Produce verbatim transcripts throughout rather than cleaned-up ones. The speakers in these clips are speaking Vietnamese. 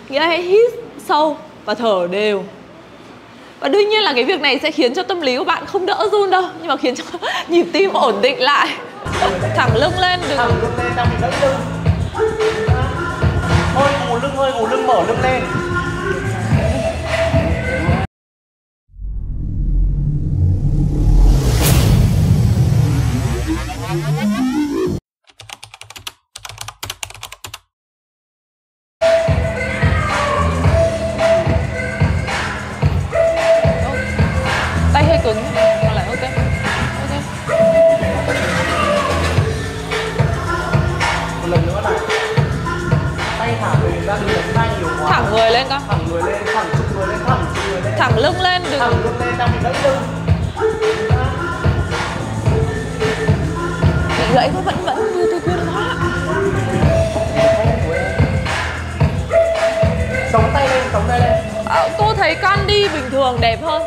Nghĩa là hãy hít sâu và thở đều. Và đương nhiên là cái việc này sẽ khiến cho tâm lý của bạn không đỡ run đâu, nhưng mà khiến cho nhịp tim ổn định lại. Thẳng lưng lên, đừng thẳng lưng lên, đang bị đỡ lưng. Hơi gù lưng, hơi gù lưng, mở lưng lên. tay hơi cứng, còn lại ok. Ok. Một lần nữa này. Tay thả người ra, đừng đánh tay nhiều quá. Thẳng người lên con. Thẳng người lên, thẳng chụp người lên, thẳng chụp người lên. Thẳng lưng lên, đừng thẳng lưng lên, đang bị đỡ lưng. Bị gãy có vẫn vẫn như tôi khuyên quá. Sống tay lên, sống tay lên. À, cô thấy con đi bình thường đẹp hơn.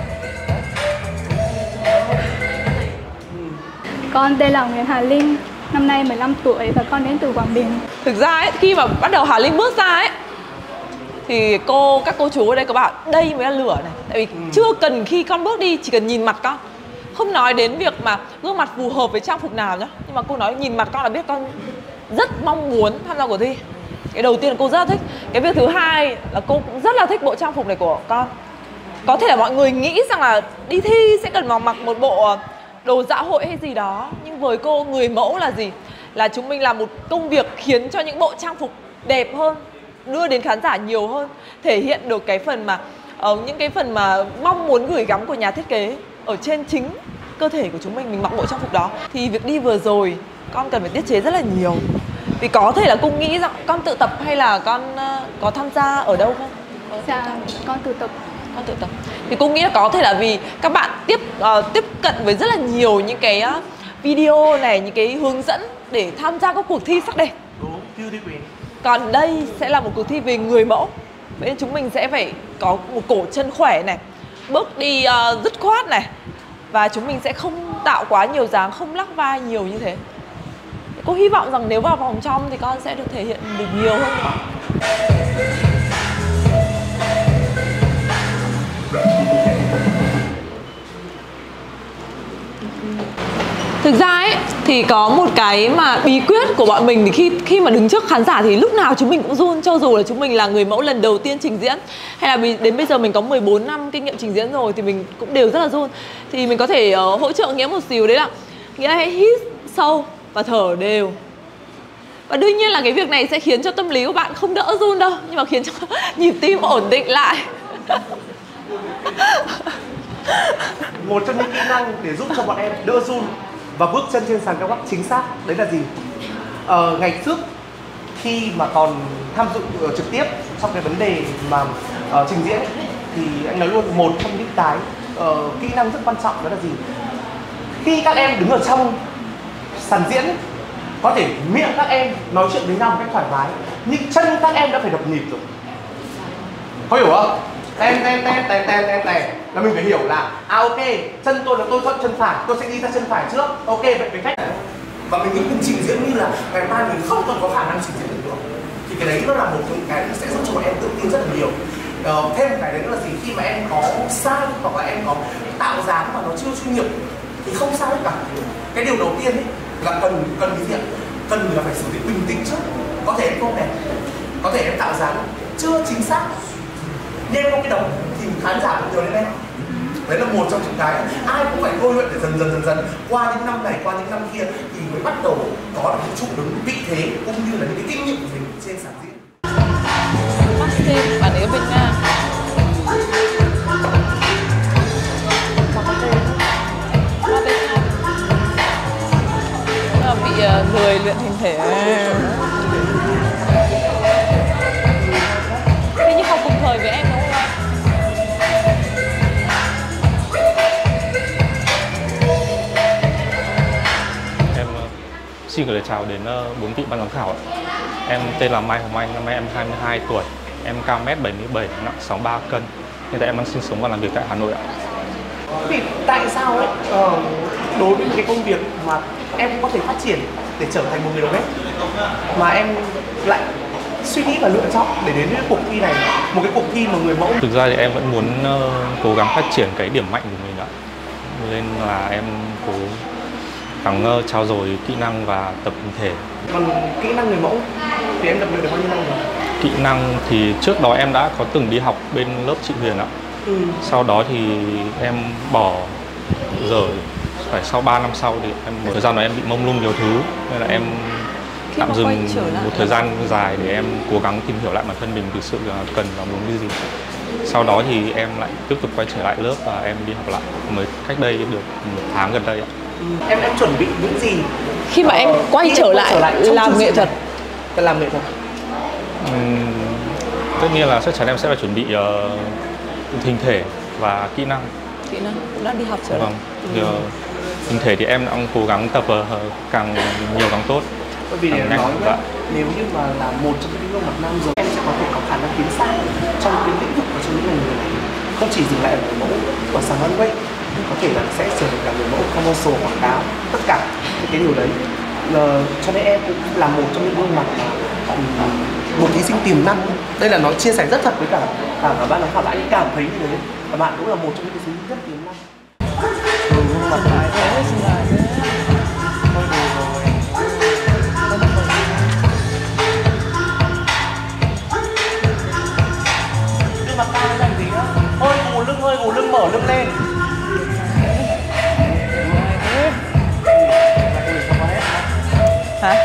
Con tên là Nguyễn Hà Linh, năm nay mười lăm tuổi và con đến từ Quảng Bình. Thực ra ấy, khi mà bắt đầu Hà Linh bước ra ấy thì cô các cô chú ở đây có bảo đây mới là lửa này. Tại vì ừ. chưa cần khi con bước đi, chỉ cần nhìn mặt con. Không nói đến việc mà gương mặt phù hợp với trang phục nào nhá, nhưng mà cô nói nhìn mặt con là biết con rất mong muốn tham gia cuộc thi. Cái đầu tiên là cô rất là thích. Cái việc thứ hai là cô cũng rất là thích bộ trang phục này của con. Có thể là mọi người nghĩ rằng là đi thi sẽ cần mặc một bộ đồ dạ hội hay gì đó, nhưng với cô, người mẫu là gì? Là chúng mình làm một công việc khiến cho những bộ trang phục đẹp hơn, đưa đến khán giả nhiều hơn, thể hiện được cái phần mà uh, những cái phần mà mong muốn gửi gắm của nhà thiết kế ở trên chính cơ thể của chúng mình. Mình mặc bộ trang phục đó thì việc đi vừa rồi con cần phải tiết chế rất là nhiều. Vì có thể là cô nghĩ rằng con tự tập hay là con uh, có tham gia ở đâu không? Dạ, con tự tập. Con tự tập. Thì cô nghĩ là có thể là vì các bạn tiếp uh, tiếp cận với rất là nhiều những cái uh, video này, những cái hướng dẫn để tham gia các cuộc thi sắc đẹp. Đúng, beauty queen. Còn đây sẽ là một cuộc thi về người mẫu. Vậy nên chúng mình sẽ phải có một cổ chân khỏe này, bước đi uh, dứt khoát này, và chúng mình sẽ không tạo quá nhiều dáng, không lắc vai nhiều như thế. Cô hy vọng rằng nếu vào vòng trong thì con sẽ được thể hiện được nhiều hơn nữa. Thực ra ấy thì có một cái mà bí quyết của bọn mình thì khi khi mà đứng trước khán giả thì lúc nào chúng mình cũng run, cho dù là chúng mình là người mẫu lần đầu tiên trình diễn hay là đến bây giờ mình có mười bốn năm kinh nghiệm trình diễn rồi thì mình cũng đều rất là run. Thì mình có thể uh, hỗ trợ Nghĩa một xíu, đấy là Nghĩa hãy hít sâu và thở đều. Và đương nhiên là cái việc này sẽ khiến cho tâm lý của bạn không đỡ run đâu, nhưng mà khiến cho nhịp tim ổn định lại. Một trong những kỹ năng để giúp cho bọn em đỡ run và bước chân trên sàn catwalk chính xác đấy là gì? Ờ, ngày trước khi mà còn tham dự uh, trực tiếp trong cái vấn đề mà uh, trình diễn thì anh nói luôn, một trong những cái uh, kỹ năng rất quan trọng đó là gì? Khi các em đứng ở trong sàn diễn, có thể miệng các em nói chuyện với nhau một cách thoải mái, nhưng chân các em đã phải đập nhịp rồi. Có hiểu không? Ten ten ten ten ten ten ten là mình phải hiểu là à ok, chân tôi là tôi thuận chân phải, tôi sẽ đi ra chân phải trước. Ok, vậy cái cách này. Và mình nghĩ mình trình diễn như là ngày mai mình không còn có khả năng trình diễn được nữa. Thì cái đấy nó là một trong những cái sẽ giúp cho bọn em tự tin rất là nhiều. Ờ, thêm một cái đấy nữa là gì? Khi mà em có sai hoặc là em có tạo dáng mà nó chưa chuyên nghiệp thì không sao hết cả. Cái điều đầu tiên ấy là cần cần cái gì ạ? Cần là phải xử lý bình tĩnh trước. Có thể em không đẹp, có thể em tạo dáng chưa chính xác, nhưng có cái đầu thì khán giả cũng nhớ đến em. Đấy là một trong những cái ai cũng phải tôi luyện để dần dần dần dần qua những năm này, qua những năm kia thì mới bắt đầu có được những chỗ đứng, vị thế cũng như là những cái kinh nghiệm của mình trên sàn diễn. Maxim, bạn ấy ở bên Nga. Là bị uh, lười luyện hình thể. Thế nhưng học cùng thời với em đúng không? Em uh, xin gửi lời chào đến uh, bốn vị ban giám khảo ạ. Em tên là Mai Hồng Anh, năm nay em hai mươi hai tuổi. Em cao mét bảy mươi bảy, nặng sáu mươi ba cân. Hiện tại em đang sinh sống và làm việc tại Hà Nội ạ. Thì tại sao ấy, uh, đối với cái công việc mà em có thể phát triển để trở thành một người đầu bếp mà em lại suy nghĩ và lựa chọn để đến với cuộc thi này, một cái cuộc thi mà người mẫu? Thực ra thì em vẫn muốn uh, cố gắng phát triển cái điểm mạnh của mình ạ, nên là em cố gắng uh, trau dồi kỹ năng và tập hình thể. Còn kỹ năng người mẫu thì em tập luyện được bao nhiêu năm rồi? Kỹ năng thì trước đó em đã có từng đi học bên lớp chị Huyền ạ. Ừ. Sau đó thì em bỏ rồi, phải sau ba năm sau thì em một thời gian đó em bị mông lung nhiều thứ, nên là em tạm dừng một thời gian dài để em cố gắng tìm hiểu lại bản thân mình thực sự là cần và muốn cái gì. Sau đó thì em lại tiếp tục quay trở lại lớp và em đi học lại mới cách đây được một tháng gần đây ạ. Ừ. Em em chuẩn bị những gì khi mà em ờ, quay khi trở em lại, quay trở lại làm nghệ thuật? Làm nghệ thuật. Uhm, tất nhiên là chắc chắn em sẽ phải chuẩn bị uh, hình thể và kỹ năng. Kỹ năng cũng đã đi học trở lại. Vâng. Ừ. Hình thể thì em đang cố gắng tập uh, càng nhiều càng tốt. Bởi vì để nói nhé, nếu như mà là một trong những gương mặt nam rồi, em sẽ có thể có khả năng tiến xa trong cái lĩnh vực và trong những ngành nghề này, không chỉ dừng lại ở người mẫu của sàn runway, nhưng có thể là sẽ trở thành cả người mẫu commercial, quảng cáo, tất cả những cái điều đấy. Ờ, cho nên em cũng là một trong những gương mặt mà một thí sinh tiềm năng. Đây là nói chia sẻ rất thật với cả cả, cả ban giám khảo, bạn cảm thấy như thế, và bạn cũng là một trong những thí sinh rất tiềm năng. Ừ, gương mặt này thôi đủ rồi. Gương mặt cao làm gì á? Hơi gù lưng, hơi gù lưng, mở lưng lên. Hả?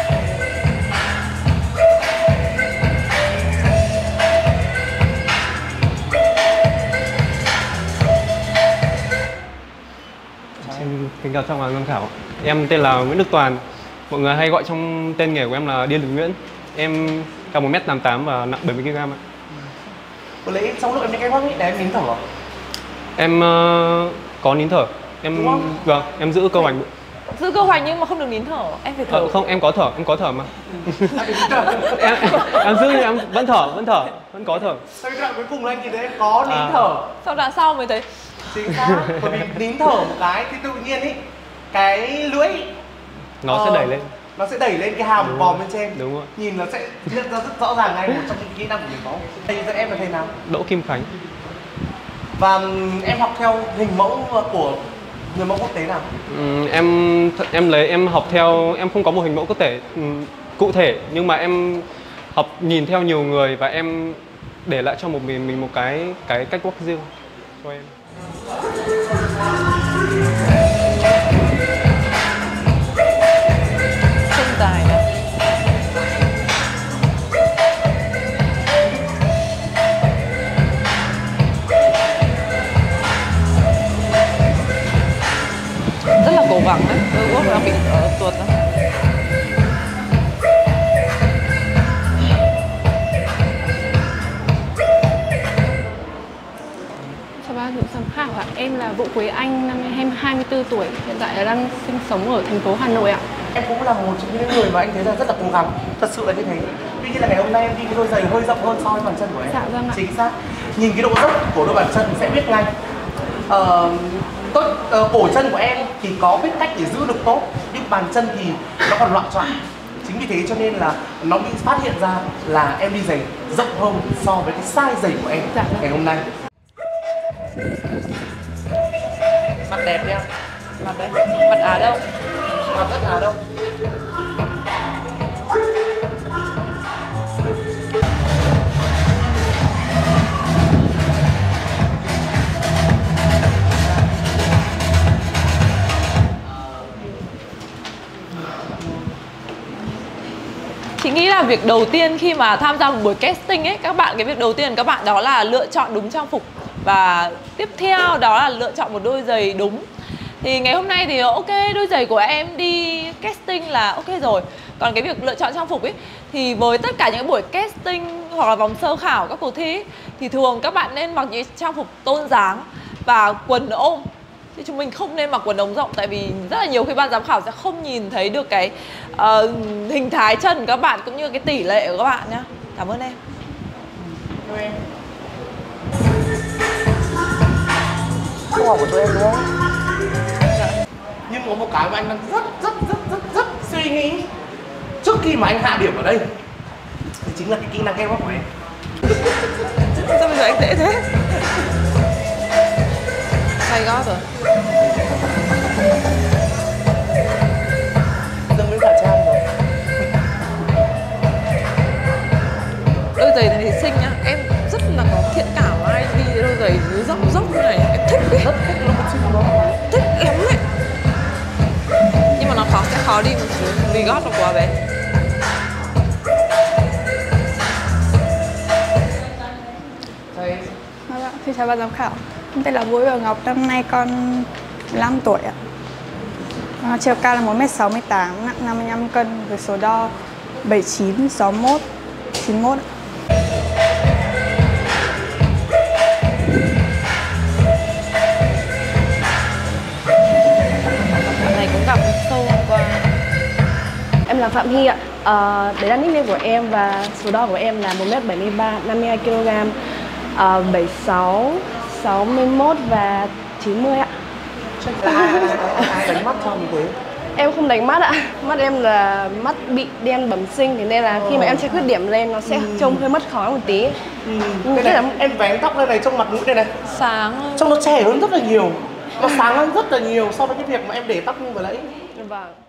Xin kính chào trong ban giám khảo. Em tên là Nguyễn Đức Toàn. Mọi người hay gọi trong tên nghề của em là Điên Lực Nguyễn. Em cao một mét tám mươi tám và nặng bảy mươi ki lô gam ạ. Có lẽ trong lúc em đi cái quắc ấy, để em nín thở. Em uh, có nín thở. Em vâng, em giữ cơ hoành. Giữ cơ hoành nhưng mà không được nín thở, em phải thở. À, không, em có thở, em có thở mà. em, em, em giữ nhưng em vẫn thở, vẫn thở, vẫn có thở. Sau cái đoạn cuối cùng là anh nhìn thấy em có nín À. thở. Sau đoạn sau mới thấy. Chính xác. Bởi vì nín thở một cái thì tự nhiên ý, cái lưỡi Nó ờ, sẽ đẩy lên. nó sẽ đẩy lên cái hàm Đúng vòm rồi. bên trên. Đúng rồi. Nhìn nó sẽ nhận ra rất rõ ràng ngay một trong những kỹ năng của mình có. Thầy dạy em là thầy nào? Đỗ Kim Khánh. Và ừm, em học theo hình mẫu của người mẫu quốc tế nào? Ừm, em em lấy em học theo, em không có một hình mẫu quốc tế ừm, cụ thể, nhưng mà em học nhìn theo nhiều người và em để lại cho một mình mình một cái cái cách walk riêng cho em. Chân dài này. Rất là cố gắng đấy, đôi gót nó bị uh, tuột ra. Chào ban giám khảo ạ, em là Vũ Quế Anh, năm nay em hai mươi tư tuổi, hiện tại đang sinh sống ở thành phố Hà Nội ạ. Em cũng là một trong những người mà anh thấy là rất là cố gắng, thật sự là như thế. Tuy nhiên là ngày hôm nay em đi cái đôi giày hơi rộng hơn so với bàn chân của em. Dạ vâng ạ. Chính xác. Nhìn cái độ dốc của đôi bàn chân sẽ biết ngay. Ờ, tốt, ờ, cổ chân của em thì có biết cách để giữ lực tốt, nhưng bàn chân thì nó còn loạn choạng. Chính vì thế cho nên là nó bị phát hiện ra là em đi giày rộng hơn so với cái size giày của em Dạ vâng. ngày hôm nay. Mặt đẹp nha. Mặt đây, mặt Á đâu? Mặt rất là đâu. Chị nghĩ là việc đầu tiên khi mà tham gia một buổi casting ấy, các bạn cái việc đầu tiên của các bạn đó là lựa chọn đúng trang phục, và tiếp theo đó là lựa chọn một đôi giày đúng. Thì ngày hôm nay thì ok, đôi giày của em đi casting là ok rồi. Còn cái việc lựa chọn trang phục ấy thì với tất cả những buổi casting hoặc là vòng sơ khảo các cuộc thi ấy, thì thường các bạn nên mặc những trang phục tôn dáng và quần ôm. Thì chúng mình không nên mặc quần ống rộng, tại vì rất là nhiều khi ban giám khảo sẽ không nhìn thấy được cái uh, hình thái chân của các bạn cũng như cái tỷ lệ của các bạn nhá. Cảm ơn em. Cảm ơn em. Câu hỏi của tụi em đúng không? Nhưng có một cái mà anh đang rất rất rất rất rất suy nghĩ trước khi mà anh hạ điểm ở đây. Thì chính là cái kỹ năng catwalk của em. Sao bây giờ anh dễ thế? Say gót rồi. Dương Nguyễn Khả Trang rồi. Đôi giày này thì xinh nhá, em rất là có thiện cảm với ai đi đôi giày dưới dốc dốc như này, em thích ấy. Rất thích luôn, xinh lắm. Thích lắm ấy. Nhưng mà nó khó, sẽ khó đi một chút vì gót nó quá bé. Đây. Vâng, xin chào ban giám khảo. Em tên là Vũ Bảo Ngọc, năm nay con mười lăm tuổi ạ. À, chiều cao là một mét sáu mươi tám, nặng năm mươi lăm cân, với số đo bảy chín sáu mốt chín mốt. Bạn này cũng gặp sâu hôm qua. Em là Phạm Hy ạ. Ờ, đấy là nickname của em và số đo của em là một mét bảy mươi ba, năm mươi hai ki lô gam, ờ, bảy sáu, sáu mươi mốt và chín mươi ạ. Là ai, ai, ai, ai đánh mắt cho mình thế? Em không đánh mắt ạ. Mắt em là mắt bị đen bẩm sinh, thế nên là khi mà em che khuyết điểm lên nó sẽ trông hơi mất khói một tí. Ừ. Cái này, là... em vén tóc lên này trong mặt mũi đây này. Sáng hơn. Trông nó trẻ hơn rất là nhiều. Nó sáng hơn rất là nhiều so với cái việc mà em để tóc như vừa nãy. Vâng.